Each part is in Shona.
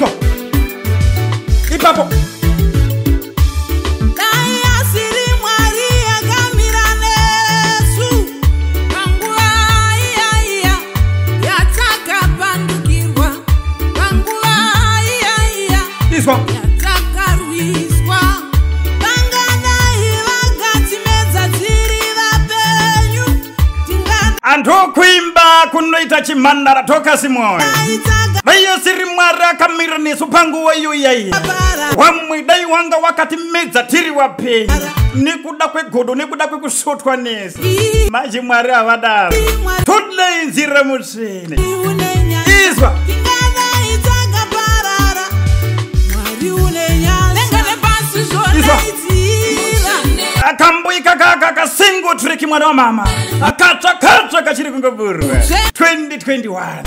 Izwa. Ipapo. Izwa. Antu kuimba kunoita chimandara Dorcas Moyo. Vayo siri mwari akamira nesu panguva iyoyi. Wamwe dai wanga wakati medza tiri wapenyu. Nekuda kwegodo nekuda kwekusvotwa nesu. Manje mwari avadaro. Todai nzira mutsvene. Izwa. Akamboika kaka single trick mwana wa mama. Akacha kachiri kungoburwa. 2021.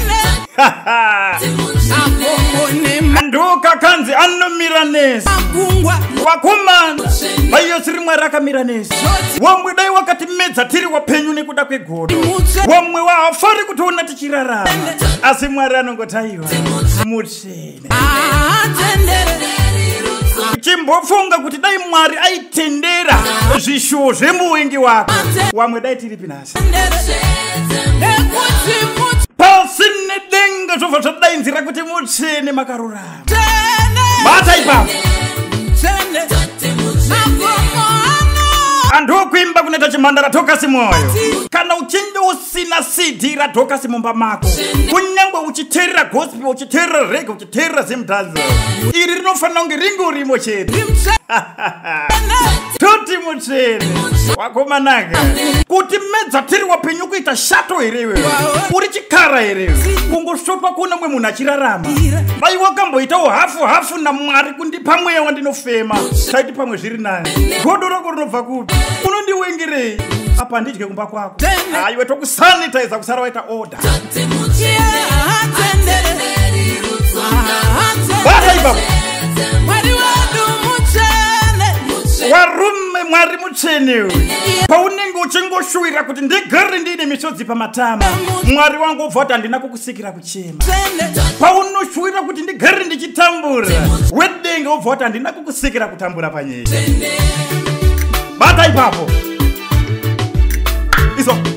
Anduka kanzi anomiranesi. Wakumana. Vayo siri mwari akamiranesi. Wamwe dai wakati medza tiri wapenyu nekuda kwegodo. Wamwe waafari kutona tichirarama. Asi mwari anongotaiwa. Mutsvene. Chimbofunga kuti dai mwari aitendera zvishuwo zvemuwengi wako. Wamwe dai tiri pinasi. Pasi nedenga zvobva zvadainzira kuti mutsvene makarurama. Bata ipapo. Antu kuimba kunoita chimandara Dorcas Moyo. Kana uchinge usina CD ra Dorcas mumba mako, kunyangwe uchiterera gospel, uchiterera reggae, uchiterera zimdanzo, iri rinofanira kunge ringorimo chete. Toti mutsvene wakomanaka kuti medza tiri wapenyu kuita shato herewe. Uri chikara herewe. Kungosvotwa kuna mwe munhu achirarama. Vai wakamboitawo hafu naMwari kundipa mweya wandinofema. Taiti pamwe zviri nani. Godo rako rinobva kupi? Unondiwengerei? Apa ndidye kumba kwako. Aiwe tokusanitize kusara waita order. Bata ipapo. Warume mwari mutsvene. Paunenge uchingoshuwira kuti ndigare ndine misodzi pamatama, mwari wangu obva kuti handina kukusikira kuchema. Paunoshuwira kuti ndigare ndichitambura, wedenga obva kuti handina kukusikira kutambura panyika. Bata ipapo. Izwa.